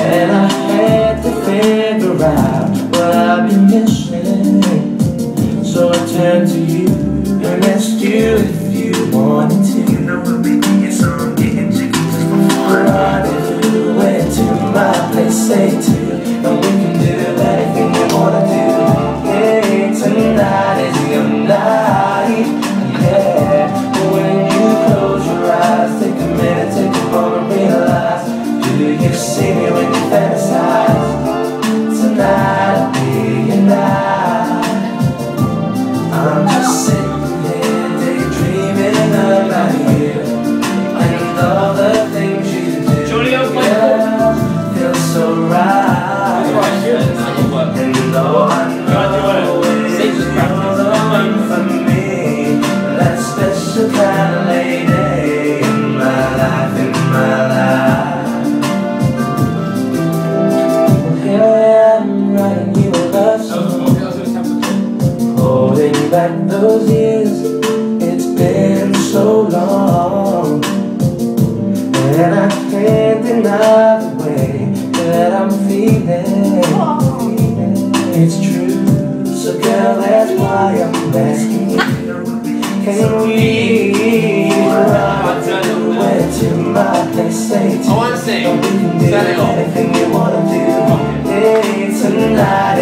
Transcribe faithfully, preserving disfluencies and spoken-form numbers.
and I had to figure out what I've been missing. So I turned to you and asked you if you wanted to. You know we'll be getting some, getting jiggy just for fun. Rendezvous, where to my place, say to, and we can do anything you wanna do. Hey, tonight is your night. Yeah, but when you close your eyes, take a minute, take a moment, realize, do you see me when you fantasize? Tonight will be your night. I'm just sitting here daydreaming about you and all the things you do. Yeah, feels so right. And though I know it's you're the one for me, that special kind of lady in my life, in my life. Here I am writing you a love song, holding back those years. It's been so long, and I can't deny the way that I'm feeling. It's true, so girl, that's why I'm asking you, can we run where to my place, say to, and we can do anything you wanna do. Hey, tonight